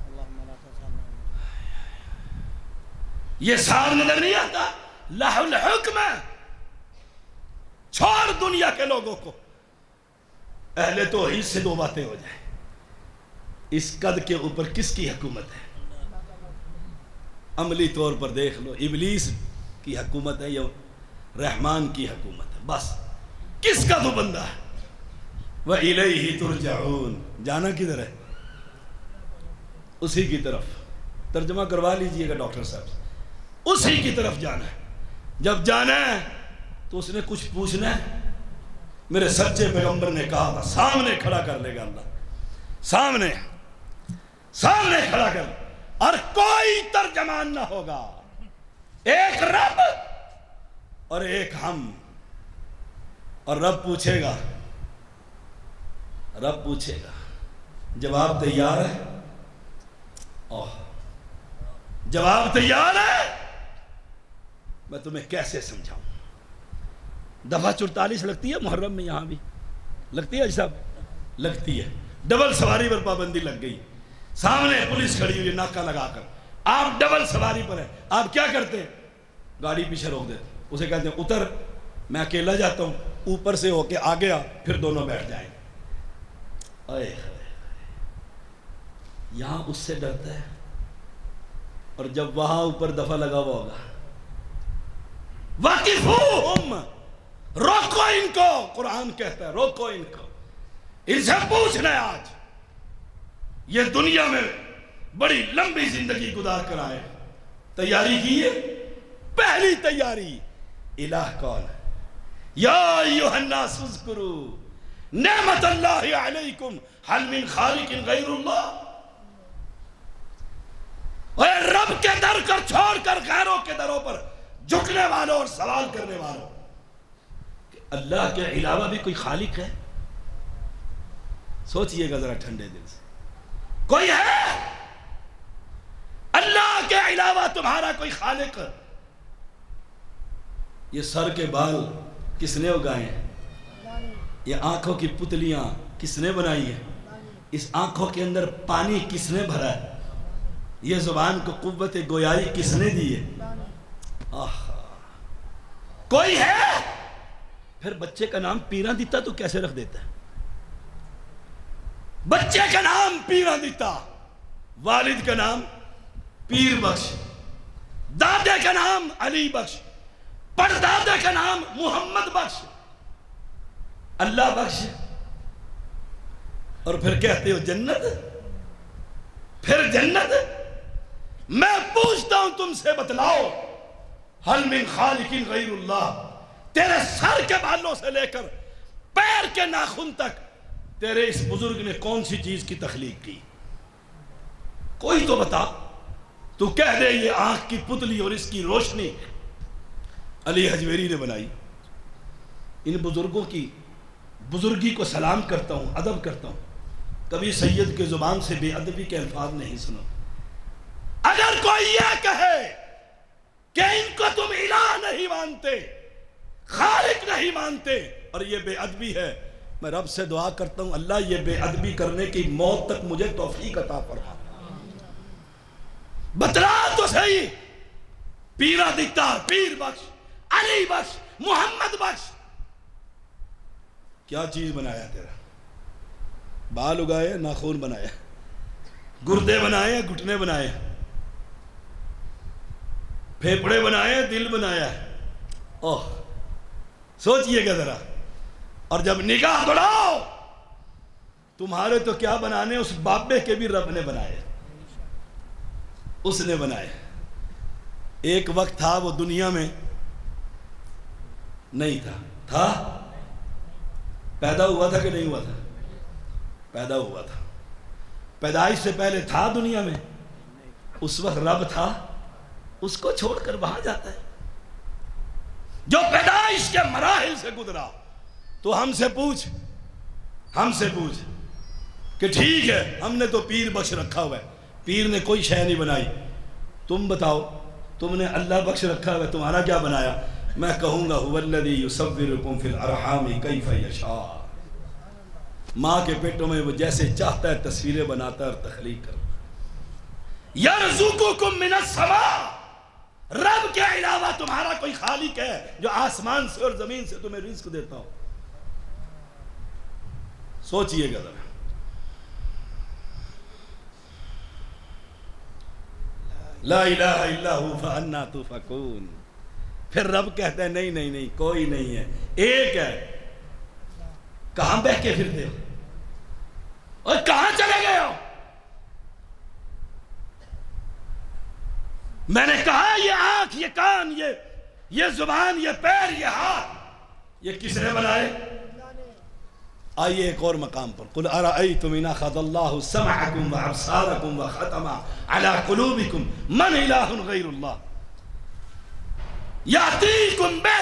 یہ ساتھ نظر نہیں آتا، لہ الحکم ہے، چھوڑ دنیا کے لوگوں کو، اہل توحید سے دو باتیں ہو جائیں۔ اس قد کے اوپر کس کی حکومت ہے؟ عملی طور پر دیکھ لو، ابلیس کی حکومت ہے یا رحمان کی حکومت ہے؟ بس کس کا تو بندہ ہے؟ وَإِلَيْهِ تُرْجَعُونَ، جانا کدھر ہے؟ اسی کی طرف۔ ترجمہ کروا لیجئے گا ڈاکٹر صاحب، اسی کی طرف جانا ہے۔ جب جانا ہے تو اس نے کچھ پوچھنا ہے۔ میرے سچے پیغمبر نے کہا تھا سامنے کھڑا کر لے گا اللہ، سامنے سامنے کھڑا کر، اور کوئی ترجمان نہ ہوگا، ایک رب اور ایک ہم، اور رب پوچھے گا، رب پوچھے گا، جواب تیار ہے؟ اوہ جواب تیار ہے؟ میں تمہیں کیسے سمجھاؤں؟ دفعہ چورتالیس لگتی ہے محرم میں، یہاں بھی لگتی ہے صاحب، لگتی ہے۔ ڈبل سواری پر پابندی لگ گئی، سامنے پولیس کھڑی ہوئی ناکہ لگا کر، آپ ڈبل سواری پر ہیں، آپ کیا کرتے ہیں؟ گاڑی پیچھے روک دیتے، اسے کہتے ہیں اتر، میں اکیلا جاتا ہوں، اوپر سے ہو کے آگے آ، پھر دونوں بیٹھ جائیں۔ اے یہاں اس سے ڈرتا ہے، اور جب وہاں اوپر دفعہ لگا ہوا ہوگا، واقفوہم، روکو ان کو، قرآن کہتا ہے روکو ان کو، ان سے پوچھنا ہے آج، یہ دنیا میں بڑی لمبی زندگی گزار کر آئے، تیاری کی ہے؟ پہلی تیاری الہ کون ہے؟ یا ایھا الناس اذکروا نعمت اللہ علیکم هل من خالق غیر اللہ۔ اے رب کے در کر چھوڑ کر غیروں کے دروں پر جھکنے والوں اور سوال کرنے والوں، کہ اللہ کے علاوہ بھی کوئی خالق ہے؟ سوچئے گا ذرا ٹھنڈے دل سے، کوئی ہے؟ اللہ کے علاوہ تمہارا کوئی خالق؟ یہ سر کے بال کس نے اگائے ہیں؟ یہ آنکھوں کی پتلیاں کس نے بنائی ہیں؟ اس آنکھوں کے اندر پانی کس نے بھرا ہے؟ یہ زبان کو قوت گویائی کس نے دی ہے؟ آہ کوئی ہے؟ پھر بچے کا نام پیرا دیتا تو کیسے رکھ دیتا ہے؟ بچے کا نام پیرا دیتا، والد کا نام پیر بخش، دادے کا نام علی بخش، پردادے کا نام محمد بخش، اللہ بخش، اور پھر کہتے ہو جنت؟ پھر جنت؟ میں پوچھتا ہوں تم سے، بتلاؤ حل من خالق غیر اللہ، تیرے سر کے بالوں سے لے کر پیر کے ناخن تک تیرے اس بزرگ نے کون سی چیز کی تخلیق کی؟ کوئی تو بتا۔ تو کہہ دے یہ آنکھ کی پتلی اور اس کی روشنی علی حجویری نے بنائی۔ ان بزرگوں کی بزرگی کو سلام کرتا ہوں، ادب کرتا ہوں، کبھی سید کے زبان سے بے ادبی کے الفاظ نہیں سنا۔ اگر کوئی یہ کہے کہ ان کو تم الہ نہیں مانتے، خالق نہیں مانتے، اور یہ بے ادبی ہے، میں رب سے دعا کرتا ہوں اللہ یہ بے ادبی کرنے کی موت تک مجھے توفیق عطا فرما۔ بتلا تو صحیح، پیرا دیکتار، پیر بخش، علی بخش، محمد بخش، کیا چیز بنایا تیرا؟ بال اگائے، ناخون بنایا، گردے بنائے، گھٹنے بنائے، پھیپڑے بنائے، دل بنایا۔ اوہ سوچئے گا ذرا، اور جب نگاہ دوڑاؤ تمہارے تو کیا بنانے، اس بابے کے بھی رب نے بنائے، اس نے بنائے۔ ایک وقت تھا وہ دنیا میں نہیں تھا، تھا پیدا ہوا تھا کہ نہیں ہوا تھا؟ پیدا ہوا تھا. پیدائش سے پہلے تھا دنیا میں؟ اس وقت رب تھا؟ اس کو چھوڑ کر وہاں جاتا ہے. جو پیدائش کے مراحل سے گزرا. تو ہم سے پوچھ ہم سے پوچھ کہ ٹھیک ہے ہم نے تو پیر بخش رکھا ہوا ہے, پیر نے کوئی شے نہیں بنائی, تم بتاؤ تم نے اللہ بخش رکھا ہوا ہے, تمہارا کیا بنایا؟ میں کہوں گا هو الذی یصورکم فی الارحام کیف یشاء. ماں کے پیٹوں میں وہ جیسے چاہتا ہے تصویریں بناتا ہے اور تخلیق کرتا ہے. یرزقکم من السماء, رب کے علاوہ تمہارا کوئی خالق ہے جو آسمان سے اور زمین سے تمہیں رزق دیتا ہو؟ سوچئے گا ذرا. لا الہ الا ہوا فانا تؤفکون. پھر رب کہتا ہے نہیں نہیں نہیں کوئی نہیں ہے, ایک ہے. کہاں بہ کے پھرتے ہو اور کہاں چلے گئے ہو؟ میں نے کہا یہ آنکھ, یہ کان, یہ یہ زبان, یہ پیر, یہ ہاتھ, یہ کس نے بنائے؟ آئیے ایک اور مقام پر. قل ارأیتم ان اخذ اللہ سمعکم وابصارکم وختم علی قلوبکم من الہ غیر اللہ یأتیکم بہ.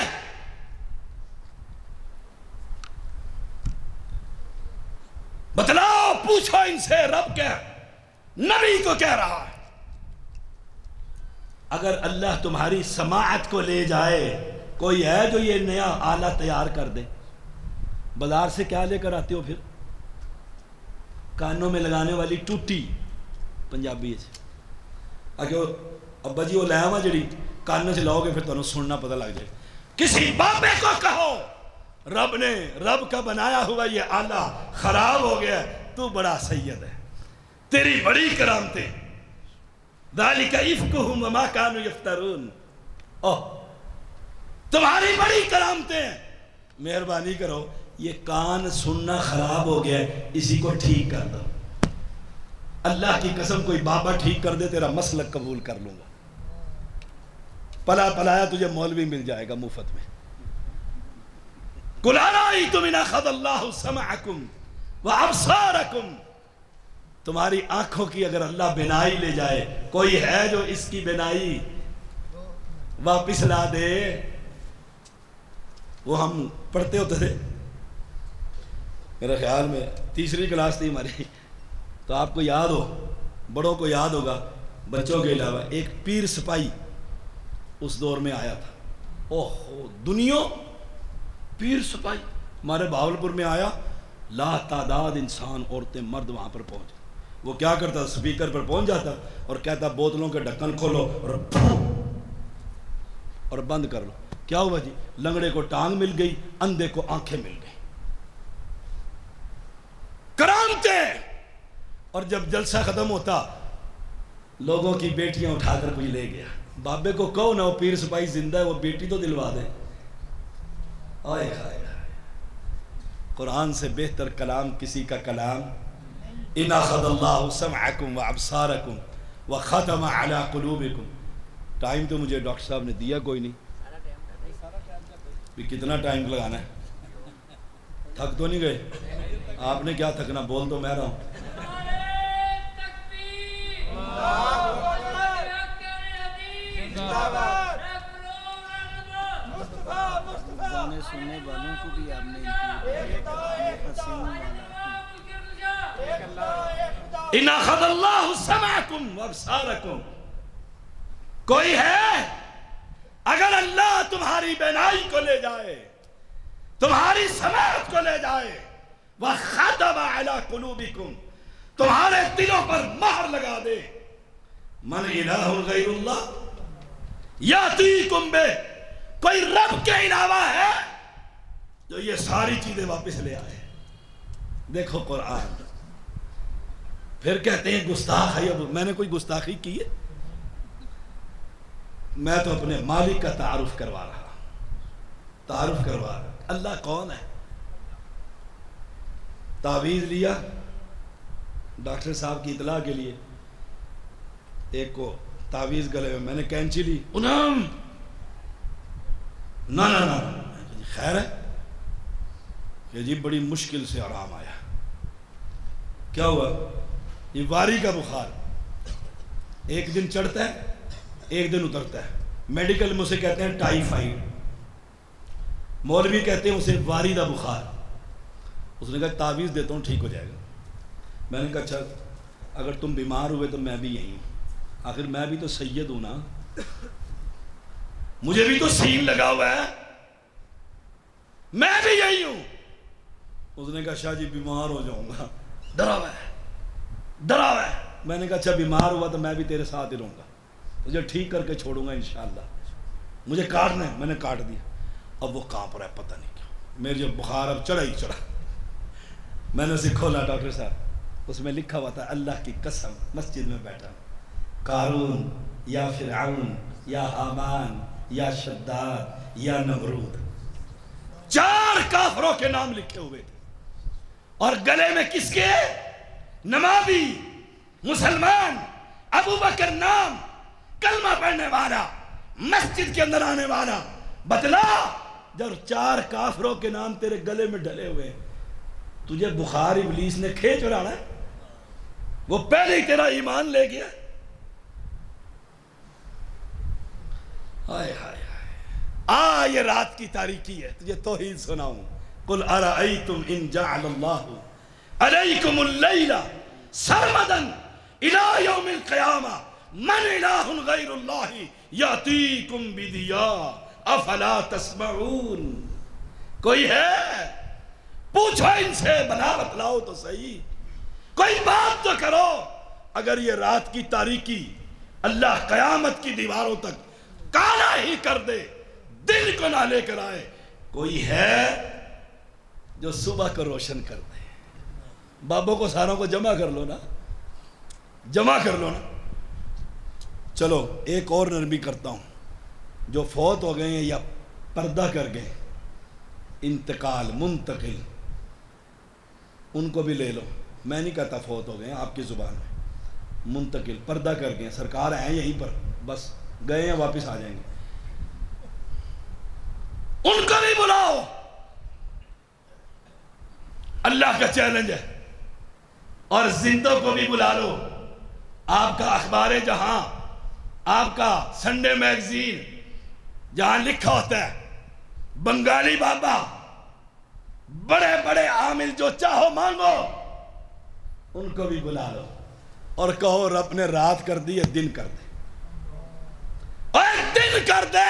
بتلاؤ, پوچھو ان سے رب کیا نبی کو کہہ رہا ہے. اگر اللہ تمہاری سماعت کو لے جائے, کوئی ہے جو یہ نیا آلہ تیار کر دے؟ بازار سے کیا لے کر آتے ہو پھر؟ کانوں میں لگانے والی ٹوٹی پنجابی ہے. اگر ابا جی وہ لے آواں جڑی کانوں سے لاؤ گے پھر تمہیں سننا پتہ لگ جائے. کسی بابے کو کہو رب نے, رب کا بنایا ہوا یہ آلہ خراب ہو گیا ہے, تو بڑا سید ہے, تیری بڑی کرامتیں. ذالک افکہم وما کانوا یفترون. اوہ تمہاری بڑی کرامتیں. مہربانی کرو یہ کان سننا خراب ہو گیا ہے, اسی کو ٹھیک کر دو. اللہ کی قسم کوئی بابا ٹھیک کر دے تیرا مسلک قبول کر لوں گا. پلا پلایا تجھے مولوی مل جائے گا مفت میں. قل ارأیتم ان اخذ اللہ سمعکم وابصارکم. تمہاری آنکھوں کی اگر اللہ بینائی لے جائے, کوئی ہے جو اس کی بینائی واپس لا دے؟ وہ ہم پڑھتے ہوتے تھے, میرے خیال میں تیسری کلاس تھی ہماری, تو آپ کو یاد ہو, بڑوں کو یاد ہوگا, بچوں کے علاوہ ایک پیر سپاہی اس دور میں آیا تھا. اوہ دنیا پیر سپاہی ہمارے بہاولپور میں آیا, لا تعداد انسان, عورتیں مرد وہاں پر پہنچے. وہ کیا کرتا, سپیکر پر پہنچ جاتا اور کہتا بوتلوں کے ڈھکن کھولو اور اور بند کر لو. کیا ہوا جی؟ لنگڑے کو ٹانگ مل گئی, اندھے کو آنکھیں مل گئی. کرامتیں. اور جب جلسہ ختم ہوتا لوگوں کی بیٹیاں اٹھا کر کوئی لے گیا. بابے کو کہو نا وہ پیر سپاہی زندہ ہے, وہ بیٹی تو دلوا دے. آئے ہائے ہائے, قرآن سے بہتر کلام کسی کا کلام. ان اخذ اللہ سمعکم وابصارکم وختم علی قلوبکم. ٹائم تو مجھے ڈاکٹر صاحب نے دیا کوئی نہیں, بھی کتنا ٹائم لگانا ہے؟ تھک تو نہیں گئے؟ آپ نے کیا تھکنا, بول تو میں رہا ہوں. گانے سننے والوں کو بھی آپ نے ان اخذ اللہ سمعکم وابصارکم. کوئی ہے اگر اللہ تمہاری بینائی کو لے جائے, تمہاری سماعت کو لے جائے, وختم علی قلوبکم, تمہارے دلوں پر مہر لگا دے, من الہ غیر اللہ یاتیکم بہ. کوئی رب کے علاوہ ہے جو یہ ساری چیزیں واپس لے آئے؟ دیکھو قرآن. پھر کہتے ہیں گستاخ ہے. میں نے کوئی گستاخی کی ہے؟ میں تو اپنے مالک کا تعارف کروا رہا تعارف کروا رہا اللہ کون ہے. تعویذ لیا ڈاکٹر صاحب کی اطلاع کے لیے, ایک کو تعویذ گلے میں, میں نے کینچی لی, انام نہ نہ نہ خیر ہے کہ جی بڑی مشکل سے آرام آیا. کیا ہوا؟ یہ واری کا بخار ایک دن چڑھتا ہے ایک دن اترتا ہے. میڈیکل میں اسے کہتے ہیں ٹائیفائڈ، مولوی کہتے ہیں اسے واری دا بخار. اس نے کہا تعویذ دیتا ہوں ٹھیک ہو جائے گا. میں نے کہا اچھا اگر تم بیمار ہوئے تو میں بھی یہی ہوں، آخر میں بھی تو سید ہوں نا، مجھے بھی تو سین لگا ہوا ہے، میں بھی یہی ہوں. اس نے کہا شاہ جی بیمار ہو جاؤں گا، ڈرا ہوا ہے ڈرا ہوا ہے. میں نے کہا اچھا بیمار ہوا تو میں بھی تیرے ساتھ ہی رہوں گا، مجھے ٹھیک کر کے چھوڑوں گا انشاءاللہ. مجھے کاٹنا ہے، میں نے کاٹ دیا. اب وہ کانپ رہا ہے پتہ نہیں کیوں. میرے جو بخار اب چڑھا ہی چڑھا. میں نے اسے کھولا، ڈاکٹر صاحب اس میں لکھا ہوا تھا اللہ کی قسم مسجد میں بیٹھا قارون یا فرعون یا حامان یا شداد یا نمرود، چار کافروں کے نام لکھے ہوئے تھے. اور گلے میں کس کے؟ نمازی مسلمان ابو بکر نام، کلمہ پڑھنے والا، مسجد کے اندر آنے والا. بتلا جب چار کافروں کے نام تیرے گلے میں ڈلے ہوئے، تجھے بخار ابلیس نے کھینچ اڑانا ہے؟ وہ پہلے ہی تیرا ایمان لے گیا. ہائے ہائے آ یہ رات کی تاریکی ہے، تجھے توحید سناؤں. قل ارأیتم ان جعل اللہ علیکم اللیل سرمدا الى یوم القیامہ من الہ غیر اللہ یاتیکم بدیاء افلا تسمعون. کوئی ہے؟ پوچھو ان سے، بنا بتلاؤ تو صحیح، کوئی بات تو کرو. اگر یہ رات کی تاریکی اللہ قیامت کی دیواروں تک کالا ہی کر دے، دن کو نہ لے کر آئے، کوئی ہے جو صبح کو روشن کر دے؟ بابوں کو ساروں کو جمع کر لو نا، جمع کر لو نا. چلو ایک اور نرمی کرتا ہوں. جو فوت ہو گئے ہیں یا پردہ کر گئے، انتقال منتقل، ان کو بھی لے لو. میں نہیں کہتا فوت ہو گئے ہیں، آپ کی زبان میں منتقل پردہ کر گئے، سرکار ہیں یہیں پر، بس گئے ہیں واپس آ جائیں گے، ان کو بھی بلاؤ. اللہ کا چیلنج ہے. اور زندوں کو بھی بلا لو. آپ کا اخبار جہاں، آپ کا سنڈے میگزین جہاں لکھا ہوتا ہے بنگالی بابا، بڑے بڑے عامل جو چاہو مانگو، ان کو بھی بلا لو اور کہو رب نے رات کر دی ہے دن کر دے، اور دن کر دے.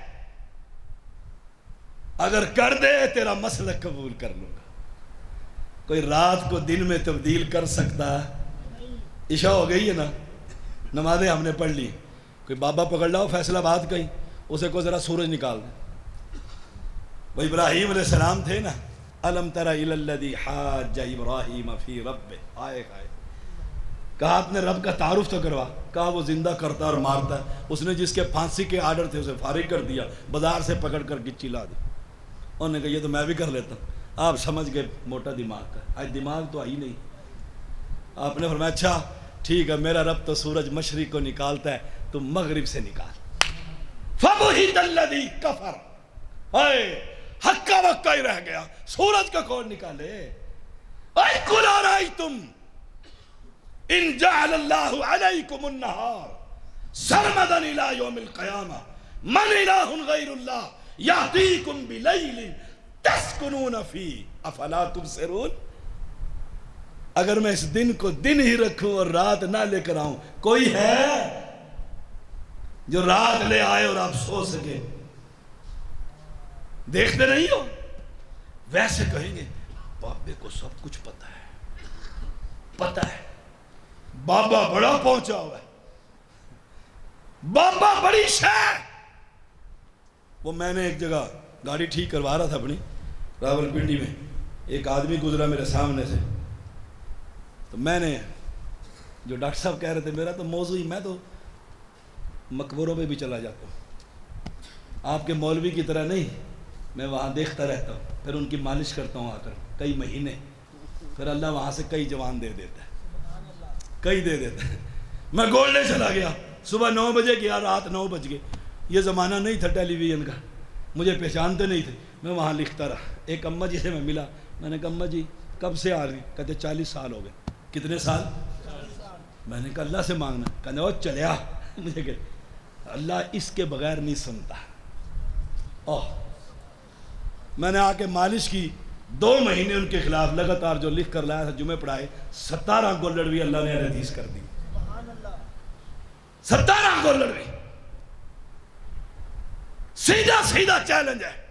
اگر کر دے تیرا مسئلہ قبول کر لوں گا. کوئی رات کو دن میں تبدیل کر سکتا ہے؟ عشاء ہو گئی ہے نا، نمازیں ہم نے پڑھ لی، کوئی بابا پکڑ لاؤ فیصل آباد کہیں، اسے کو ذرا سورج نکال دے. وہ ابراہیم علیہ السلام تھے نا، الم تر الی الذی حاج ابراہیم فی ربہ، آئے آئے کہا آپ نے رب کا تعارف تو کروا. کہا وہ زندہ کرتا اور مارتا ہے، اس نے جس کے پھانسی کے آرڈر تھے اسے فارغ کر دیا، بازار سے پکڑ کر گچی لا دی. انہوں نے کہا یہ تو میں بھی کر لیتا ہوں. آپ سمجھ گئے موٹا دماغ کا، آج دماغ تو آئی نہیں. آپ نے فرمایا اچھا ٹھیک ہے، میرا رب تو سورج مشرق کو نکالتا ہے، تم مغرب سے نکال. فَبُهِتَ الَّذِي كَفَرَ، اے ہکا وکا ہی رہ گیا، سورج کا کون نکالے؟ اے قُلْ أَرَأَيْتُمْ إِنْ جَعَلَ اللَّهُ عَلَيْكُمُ النَّهَارَ سَرْمَدًا إِلَى يَوْمِ الْقِيَامَةِ مَنْ إِلَٰهٌ غَيْرُ اللَّهِ يَأْتِيكُمْ بِلَيْلٍ تسکنون فی افلا تبصرون. اگر میں اس دن کو دن ہی رکھوں اور رات نہ لے کر آؤں، کوئی ہے جو رات لے آئے اور آپ سو سکے؟ دیکھتے نہیں ہو؟ ویسے کہیں گے بابے کو سب کچھ پتا ہے، پتا ہے، بابا بڑا پہنچا ہوا ہے، بابا بڑی شے. وہ میں نے ایک جگہ گاڑی ٹھیک کروا رہا تھا اپنی راول پنڈی میں، ایک آدمی گزرا میرے سامنے سے، تو میں نے جو ڈاکٹر صاحب کہہ رہے تھے، میرا تو موضوع ہی، میں تو مقبروں پہ بھی چلا جاتا ہوں، آپ کے مولوی کی طرح نہیں، میں وہاں دیکھتا رہتا ہوں، پھر ان کی مالش کرتا ہوں آ کر کئی مہینے، پھر اللہ وہاں سے کئی جوان دے دیتا ہے، کئی دے دیتا ہے. میں گولڈے چلا گیا، صبح نو بجے گیا، رات نو بج گئے. یہ زمانہ نہیں تھا ٹیلی ویژن کا، مجھے پہچانتے نہیں تھے. میں وہاں لکھتا رہا. ایک اماں جی سے میں ملا، میں نے کہا اماں جی کب سے آ رہی؟ کہتے چالیس سال ہو گئے۔ کتنے سال؟ میں نے کہا اللہ سے مانگنا، کہنے وہ چلیا مجھے کہ اللہ اس کے بغیر نہیں سنتا۔ اوہ میں نے آ کے مالش کی، دو مہینے ان کے خلاف لگاتار جو لکھ کر لایا تھا جمعے پڑھائے، ستارہ گولڑوی اللہ نے حدیث کر دی، ستارہ گولڑوی۔ سیدھا سیدھا چیلنج ہے،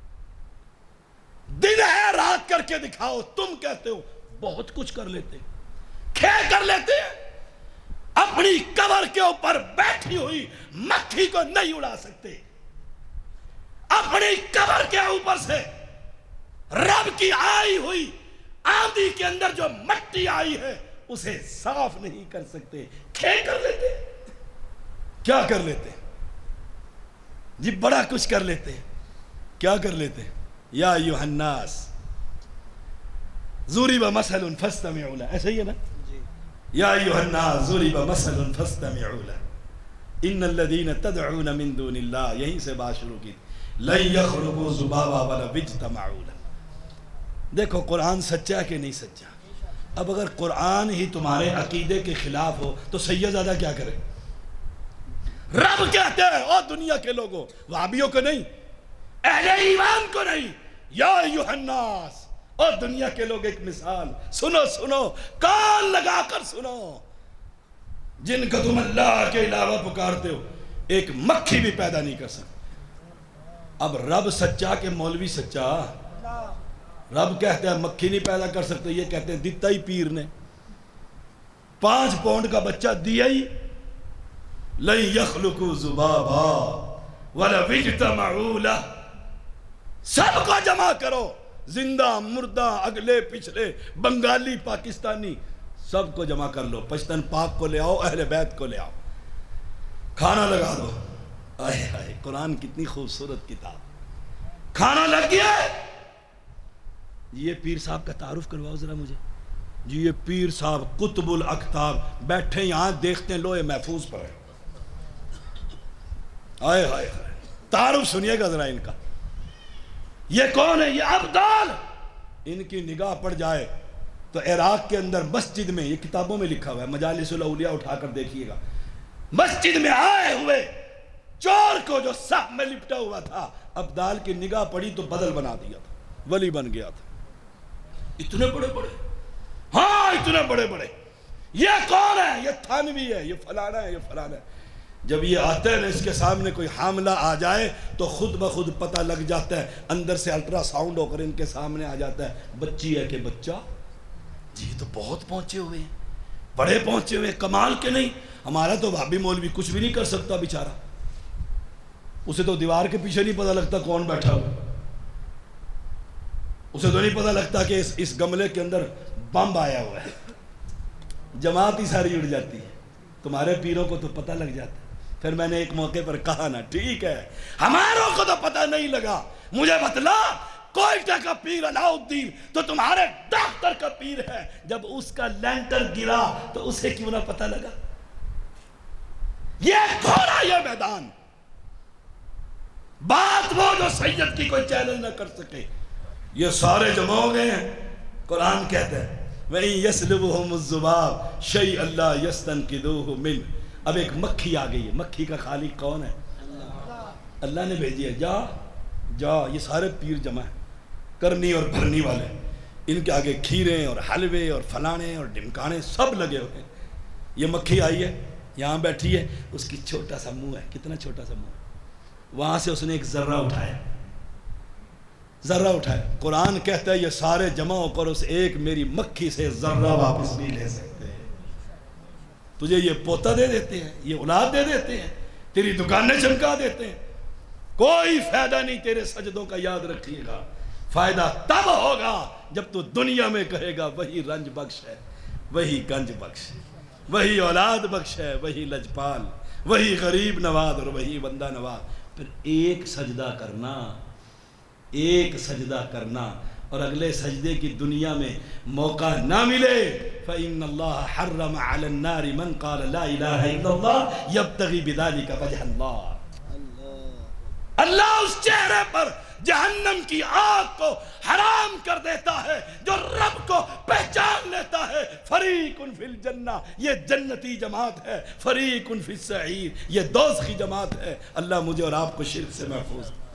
دن ہے رات کر کے دکھاؤ۔ تم کہتے ہو بہت کچھ کر لیتے، کھے کر لیتے ہیں، اپنی قبر کے اوپر بیٹھی ہوئی مکھی کو نہیں اڑا سکتے، اپنی قبر کے اوپر سے رب کی آئی ہوئی آندھی کے اندر جو مٹی آئی ہے اسے صاف نہیں کر سکتے، کھے کر لیتے، کیا کر لیتے جی؟ بڑا کچھ کر لیتے، کیا کر لیتے؟ یا ایھا الناس ضرب مثل فاستمعوا له، ایسا ہی ہے نا؟ یا ایھا الناس ضرب مثل فاستمعوا له ان الذين تدعون من دون اللہ، یہیں سے بات شروع کی، لن يخلقوا ذبابا ولو اجتمعوا له۔ دیکھو قرآن سچا ہے کہ نہیں سچا؟ اب اگر قرآن ہی تمہارے عقیدے کے خلاف ہو تو سیدزادہ کیا کرے؟ رب کہتے ہیں او دنیا کے لوگوں، وہابیوں کو نہیں، اہل ایمان کو نہیں، یا ایھا الناس، او دنیا کے لوگ ایک مثال سنو سنو، کان لگا کر سنو، جن کا تم اللہ کے علاوہ پکارتے ہو ایک مکھی بھی پیدا نہیں کر سکتے۔ اب رب سچا کہ مولوی سچا؟ رب کہتے ہیں مکھی نہیں پیدا کر سکتے، یہ کہتے ہیں دیتا ہی پیر نے، پانچ پاؤنڈ کا بچہ دیا ہی، لن یخلقوا ذبابا ولو اجتمعوا لہ، سب کو جمع کرو، زندہ مردہ اگلے پچھلے بنگالی پاکستانی سب کو جمع کر لو، پشتن پاک کو لے آؤ، اہل بیت کو لے آؤ، کھانا لگا دو۔ آئے آئے قرآن کتنی خوبصورت کتاب، کھانا لگ گیا ہے۔ یہ پیر صاحب کا تعارف کرواؤ ذرا مجھے جی، یہ پیر صاحب قطب الاقطاب بیٹھے یہاں، دیکھتے ہیں لوہے محفوظ پر ہے۔ آئے آئے آئے تعارف سنیے گا ذرا ان کا، یہ کون ہے؟ یہ ابدال۔ ان کی نگاہ پڑ جائے تو عراق کے اندر مسجد میں، یہ کتابوں میں لکھا ہوا ہے، مجالس الاولیاء اٹھا کر دیکھیے گا، مسجد میں آئے ہوئے چور کو جو سب میں لپٹا ہوا تھا، ابدال کی نگاہ پڑی تو بدل بنا دیا تھا، ولی بن گیا تھا۔ اتنے بڑے بڑے، ہاں اتنے بڑے بڑے، یہ کون ہے؟ یہ تھانوی ہے، یہ فلانا ہے، یہ فلانا ہے۔ جب یہ آتے ہیں نا، اس کے سامنے کوئی حاملہ آ جائے تو خود بخود پتہ لگ جاتا ہے، اندر سے الٹرا ساؤنڈ ہو کر ان کے سامنے آ جاتا ہے، بچی ہے کہ بچہ؟ جی تو بہت پہنچے ہوئے ہیں، بڑے پہنچے ہوئے ہیں، کمال کے نہیں۔ ہمارا تو بھابی مولوی کچھ بھی نہیں کر سکتا بیچارہ، اسے تو دیوار کے پیچھے نہیں پتہ لگتا کون بیٹھا ہوا، اسے تو نہیں پتہ لگتا کہ اس, اس گملے کے اندر بم آیا ہوا ہے، جماعت ہی ساری اڑ جاتی ہے۔ تمہارے پیروں کو تو پتہ لگ جاتا ہے۔ پھر میں نے ایک موقع پر کہا نا، ٹھیک ہے ہماروں کو تو پتہ نہیں لگا، مجھے بتلا کوئٹہ کا پیر علاؤالدین تو تمہارے ڈاکٹر کا پیر ہے، جب اس کا لینٹر گرا تو اسے کیوں نہ پتہ لگا؟ یہ کھولا یہ میدان، بات وہ جو سید کی کوئی چیلنج نہ کر سکے، یہ سارے جمع ہو گئے ہیں۔ قرآن کہتا ہے وَإِن يَسْلُبْهُمُ الذُّبَابُ شَيْئًا لَا يَسْتَنْقِذُوهُ مِنْهُ۔ اب ایک مکھی آ گئی ہے، مکھی کا خالق کون ہے؟ اللہ نے بھیجی ہے، جا جا، یہ سارے پیر جمع ہیں، کرنی اور بھرنی والے، ان کے آگے کھیرے اور حلوے اور فلانے اور ڈمکانے سب لگے ہوئے ہیں۔ یہ مکھی آئی ہے، یہاں بیٹھی ہے، اس کی چھوٹا سا منہ ہے، کتنا چھوٹا سا منہ، وہاں سے اس نے ایک ذرہ اٹھایا، ذرہ اٹھایا۔ قرآن کہتا ہے یہ سارے جمع ہو کر اس ایک میری مکھی سے ذرہ واپس نہیں لے سکتے۔ تجھے یہ پوتا دے دیتے ہیں، یہ اولاد دے دیتے ہیں، تیری دکانیں چمکا دیتے ہیں، کوئی فائدہ نہیں تیرے سجدوں کا، یاد رکھیے گا۔ فائدہ تب ہوگا جب تو دنیا میں کہے گا وہی رنج بخش ہے، وہی گنج بخش ہے، وہی اولاد بخش ہے، وہی لجپال، وہی غریب نواز اور وہی بندہ نواز۔ پھر ایک سجدہ کرنا، ایک سجدہ کرنا، اور اگلے سجدے کی دنیا میں موقع نہ ملے، فَإِنَّ اللَّهَ حَرَّمَ عَلَى النَّارِ مَنْ قَالَ لَا إِلَهَ إِلَّا اللَّهِ يَبْتَغِي بِذَلِكَ وَجْهَ اللَّهِ۔ اللہ اس چہرے پر جہنم کی آگ کو حرام کر دیتا ہے جو رب کو پہچان لیتا ہے۔ فریق فی الجنہ، یہ جنتی جماعت ہے، فریق فی السعیر، یہ دوزخی جماعت ہے۔ اللہ مجھے اور آپ کو شرک سے محفوظ